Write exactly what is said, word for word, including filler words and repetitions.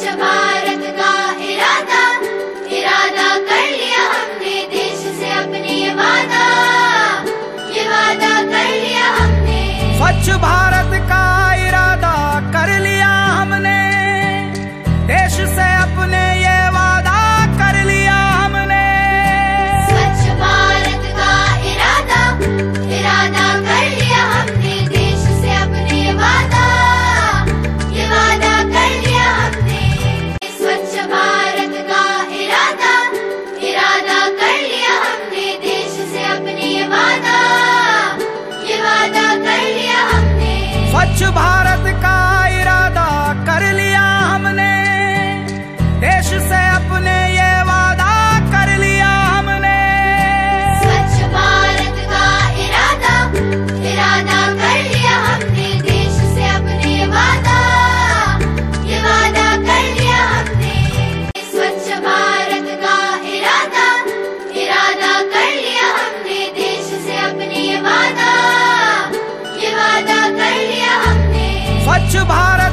स्वच्छ भारत का इरादा इरादा कर लिया हमने, देश से अपने ये वादा ये वादा कर लिया हमने। स्वच्छ भारत का इरादा कर लिया हमने, देश से अपने ये वादा कर लिया हमने। स्वच्छ भारत का इरादा इरादा कर लिया हमने, देश से अपने ये वादा ये वादा कर लिया हमने। स्वच्छ भारत का इरादा इरादा कर लिया हमने, देश से अपने ये वादा ये वादा कर लिया हमने। स्वच्छ भारत का इरादा कर लिया हमने, देश से अपने ये वादा कर लिया हमने। स्वच्छ भारत का इरादा इरादा कर लिया हमने, देश से अपने ये वादा ये वादा कर लिया हमने। स्वच्छ भारत का इरादा इरादा कर लिया हमने, देश से अपने ये वादा ये वादा कर लिया हमने। स्वच्छ भारत